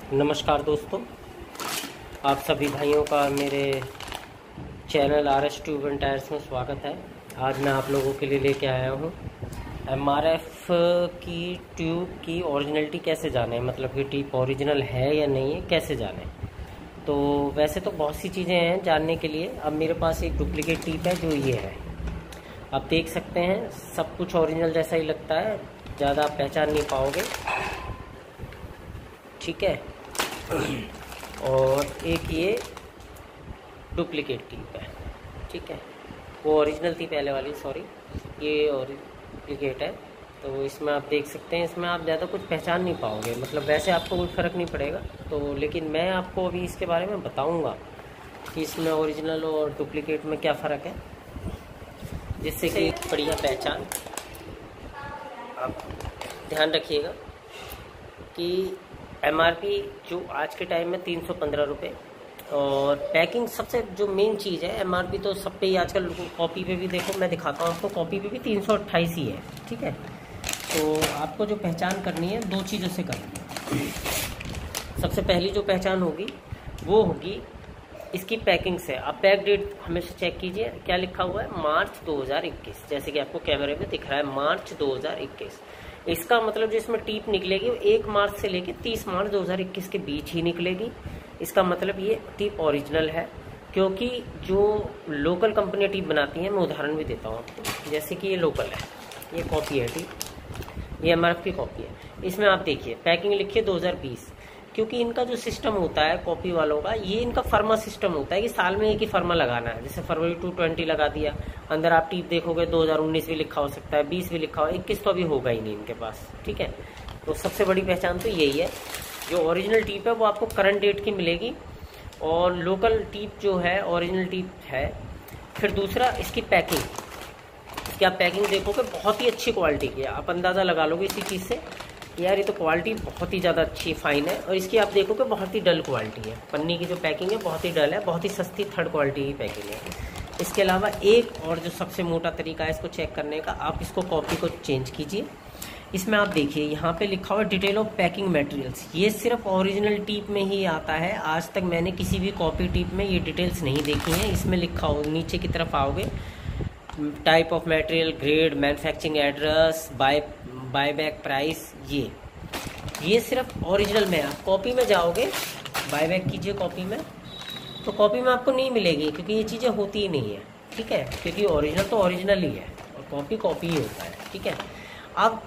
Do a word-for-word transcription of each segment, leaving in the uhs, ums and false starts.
नमस्कार दोस्तों, आप सभी भाइयों का मेरे channel R S tube and tyres में स्वागत है। आज मैं आप लोगों के लिए लेके आया हूँ एम आर एफ की ट्यूब की ओरिजिनलिटी कैसे जाने, मतलब कि ट्यूब ओरिजिनल है या नहीं है कैसे जाने। तो वैसे तो बहुत सी चीज़ें हैं जानने के लिए। अब मेरे पास एक डुप्लीकेट टीप है जो ये है, आप देख सकते हैं। सब कुछ ओरिजिनल जैसा ही लगता है, ज़्यादा आप पहचान नहीं पाओगे, ठीक है। और एक ये डुप्लीकेट टीप है, ठीक है। वो ओरिजिनल थी पहले वाली, सॉरी, ये और डुप्लीकेट है। तो इसमें आप देख सकते हैं, इसमें आप ज़्यादा कुछ पहचान नहीं पाओगे, मतलब वैसे आपको कोई फ़र्क नहीं पड़ेगा। तो लेकिन मैं आपको अभी इसके बारे में बताऊंगा कि इसमें ओरिजिनल और डुप्लीकेट में क्या फ़र्क है, जिससे कि बढ़िया पहचान। आप ध्यान रखिएगा कि एम आर पी जो आज के टाइम में तीन सौ पंद्रह रुपये, और पैकिंग सबसे जो मेन चीज़ है। एम आर पी तो सब पे ही आजकल, कॉपी पे भी देखो, मैं दिखाता हूँ आपको, कॉपी पे भी तीन सौ अट्ठाईस ही है, ठीक है। तो आपको जो पहचान करनी है दो चीज़ों से करनी है। सबसे पहली जो पहचान होगी वो होगी इसकी पैकिंग से। आप पैक डेट हमेशा चेक कीजिए, क्या लिखा हुआ है, मार्च दो हज़ार इक्कीस, जैसे कि आपको कैमरे में दिख रहा है मार्च दो हज़ार इक्कीस। इसका मतलब जो इसमें टीप निकलेगी वो एक मार्च से लेकर तीस मार्च दो हज़ार इक्कीस के बीच ही निकलेगी। इसका मतलब ये टीप ओरिजिनल है, क्योंकि जो लोकल कंपनियां टीप बनाती हैं, मैं उदाहरण भी देता हूँ आपको। जैसे कि ये लोकल है, ये कॉपी है टीप, ये एम आर एफ की कॉपी है। इसमें आप देखिए पैकिंग लिखिए दो हज़ार बीस, क्योंकि इनका जो सिस्टम होता है कॉपी वालों का, ये इनका फर्मा सिस्टम होता है कि साल में एक ही फर्मा लगाना है। जैसे फरवरी टू ट्वेंटी लगा दिया, अंदर आप टीप देखोगे दो हज़ार उन्नीस भी लिखा हो सकता है, बीस भी लिखा हो, इक्कीस तो अभी होगा ही नहीं इनके पास, ठीक है। तो सबसे बड़ी पहचान तो यही है, जो ओरिजिनल टीप है वो आपको करंट डेट की मिलेगी, और लोकल टीप जो है ओरिजिनल टीप है। फिर दूसरा, इसकी पैकिंग, इसकी आप पैकिंग देखोगे बहुत ही अच्छी क्वालिटी की है। आप अंदाज़ा लगा लोगे इसी चीज़ से, यार ये तो क्वालिटी बहुत ही ज़्यादा अच्छी फाइन है। और इसकी आप देखोगे बहुत ही डल क्वालिटी है, पन्नी की जो पैकिंग है बहुत ही डल है, बहुत ही सस्ती थर्ड क्वालिटी की पैकिंग है। इसके अलावा एक और जो सबसे मोटा तरीका है इसको चेक करने का, आप इसको कॉपी को चेंज कीजिए। इसमें आप देखिए यहाँ पे लिखा हुआ है डिटेल ऑफ पैकिंग मटेरियल्स। ये सिर्फ ओरिजिनल टीप में ही आता है, आज तक मैंने किसी भी कॉपी टीप में ये डिटेल्स नहीं देखी हैं। इसमें लिखा हो, नीचे की तरफ आओगे, type of material, grade, manufacturing address, buy buy back price, ये ये सिर्फ ओरिजिनल में। आप कॉपी में जाओगे, बाय बैक कीजिए कॉपी में, तो कॉपी में आपको नहीं मिलेगी, क्योंकि ये चीज़ें होती ही नहीं है, ठीक है। क्योंकि ओरिजिनल तो ओरिजिनल ही है और कॉपी कॉपी ही होता है, ठीक है। आप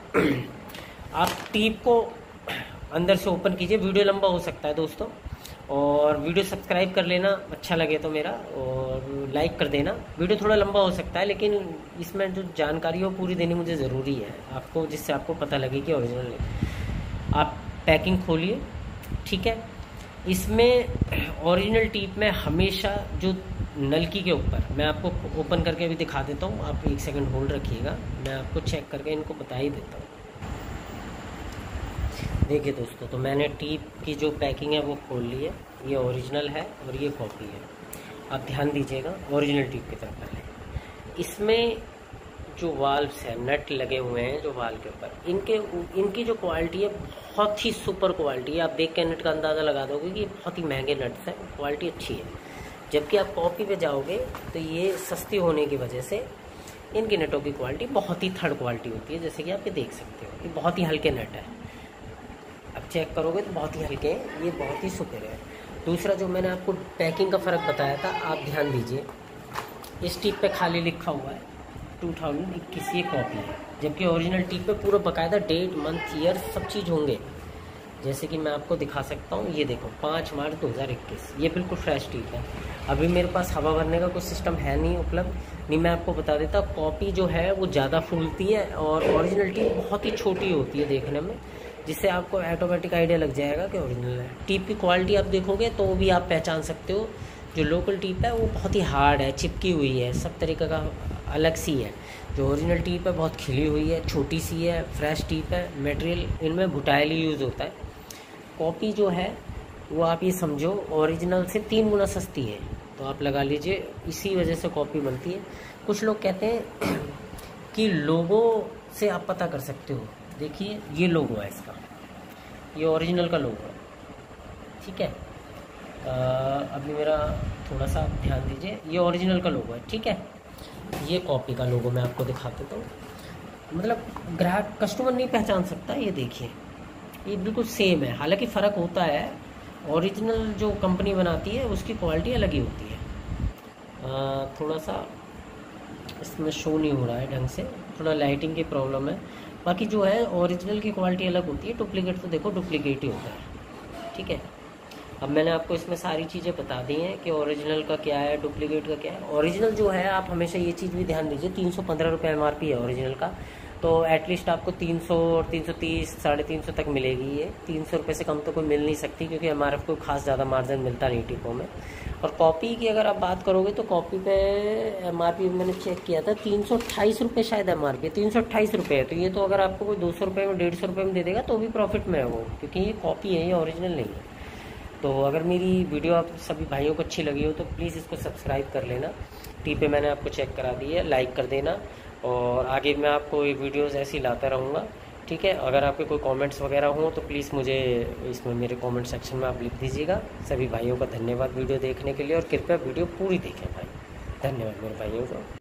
आप टीप को अंदर से ओपन कीजिए। वीडियो लंबा हो सकता है दोस्तों, और वीडियो सब्सक्राइब कर लेना अच्छा लगे तो मेरा, और लाइक कर देना। वीडियो थोड़ा लंबा हो सकता है, लेकिन इसमें जो जानकारी हो पूरी देनी मुझे ज़रूरी है आपको, जिससे आपको पता लगे कि ओरिजिनल है। आप पैकिंग खोलिए, ठीक है। इसमें ओरिजिनल टीप में हमेशा जो नलकी के ऊपर, मैं आपको ओपन करके भी दिखा देता हूँ, आप एक सेकंड होल्ड रखिएगा, मैं आपको चेक करके इनको बता ही देता हूँ। देखिए दोस्तों, तो मैंने टीप की जो पैकिंग है वो खोल ली है। ये ओरिजिनल है और ये कॉपी है। आप ध्यान दीजिएगा ओरिजिनल टीप की तरफ पहले। इसमें जो वाल्व्स हैं, नट लगे हुए हैं जो वाल्व के ऊपर, इनके इनकी जो क्वालिटी है बहुत ही सुपर क्वालिटी है। आप देख के नट का अंदाज़ा लगा दोगे कि बहुत ही महंगे नट्स हैं, क्वालिटी अच्छी है। जबकि आप कॉपी पे जाओगे तो ये सस्ती होने की वजह से इनकी नटों की क्वालिटी बहुत ही थर्ड क्वालिटी होती है, जैसे कि आप ये देख सकते हो। ये बहुत ही हल्के नट है, आप चेक करोगे तो बहुत ही हल्के हैं, ये बहुत ही सुपर है। दूसरा जो मैंने आपको पैकिंग का फ़र्क बताया था, आप ध्यान दीजिए, इस टीप पे खाली लिखा हुआ है टू थाउजेंड इक्कीस, ये कॉपी है। जबकि ओरिजिनल टीप पे पूरा बाकायदा डेट, मंथ, ईयर सब चीज़ होंगे, जैसे कि मैं आपको दिखा सकता हूँ। ये देखो पाँच मार्च दो हज़ार इक्कीस, ये बिल्कुल फ्रेश टीप है। अभी मेरे पास हवा भरने का कोई सिस्टम है नहीं उपलब्ध, नहीं मैं आपको बता देता। कॉपी जो है वो ज़्यादा फूलती है और ओरिजिनल टीप बहुत ही छोटी होती है देखने में, जिससे आपको ऑटोमेटिक आइडिया लग जाएगा कि ओरिजिनल है। टीप की क्वालिटी आप देखोगे तो भी आप पहचान सकते हो। जो लोकल टीप है वो बहुत ही हार्ड है, चिपकी हुई है, सब तरीके का अलग सी है। जो ओरिजिनल टीप है बहुत खिली हुई है, छोटी सी है, फ्रेश टीप है। मटेरियल इनमें बुटाइल यूज़ होता है। कॉपी जो है वो आप ये समझो ओरिजिनल से तीन गुना सस्ती है, तो आप लगा लीजिए इसी वजह से कॉपी बनती है। कुछ लोग कहते हैं कि लोगो से आप पता कर सकते हो। देखिए ये लोगो है इसका, ये ओरिजिनल का लोगो है, ठीक है। आ, अभी मेरा थोड़ा सा ध्यान दीजिए, ये ओरिजिनल का लोगो है, ठीक है। ये कॉपी का लोगो मैं आपको दिखा देता हूँ, मतलब ग्राहक कस्टमर नहीं पहचान सकता। ये देखिए, ये बिल्कुल सेम है, हालांकि फ़र्क होता है। ओरिजिनल जो कंपनी बनाती है उसकी क्वालिटी अलग ही होती है। आ, थोड़ा सा इसमें शो नहीं हो रहा है ढंग से, थोड़ा लाइटिंग की प्रॉब्लम है। बाकी जो है ओरिजिनल की क्वालिटी अलग होती है, डुप्लीकेट तो देखो डुप्लीकेट ही होता है, ठीक है। अब मैंने आपको इसमें सारी चीज़ें बता दी हैं कि ओरिजिनल का क्या है, डुप्लीकेट का क्या है। ओरिजिनल जो है, आप हमेशा ये चीज़ भी ध्यान दीजिए, तीन सौ पंद्रह रुपये एम आर पी है ओरिजिनल का, तो एटलीस्ट आपको तीन सौ और तीन सौ तीस साढ़े तीन सौ तक मिलेगी। ये तीन सौ रुपये से कम तो कोई मिल नहीं सकती, क्योंकि एम आर एफ को खास ज़्यादा मार्जिन मिलता नहीं टिपो में। और कॉपी की अगर आप बात करोगे तो कॉपी पे एम आर पी मैंने चेक किया था, तीन सौ अट्ठाईस रुपये शायद एम आर पी, तीन सौ अट्ठाईस रुपये है। तो ये तो अगर आपको कोई दो सौ रुपये में डेढ़ सौ रुपये में दे देगा तो भी प्रॉफिट में है वो, क्योंकि ये कॉपी है, ये ओरिजिनल नहीं है। तो अगर मेरी वीडियो आप सभी भाइयों को अच्छी लगी हो तो प्लीज़ इसको सब्सक्राइब कर लेना। टी पे मैंने आपको चेक करा दी है, लाइक कर देना, और आगे मैं आपको ये वीडियोस ऐसी लाता रहूँगा, ठीक है। अगर आपके कोई कमेंट्स वगैरह हों तो प्लीज़ मुझे इसमें मेरे कमेंट सेक्शन में आप लिख दीजिएगा। सभी भाइयों का धन्यवाद वीडियो देखने के लिए, और कृपया वीडियो पूरी देखें भाई। धन्यवाद मेरे भाइयों को।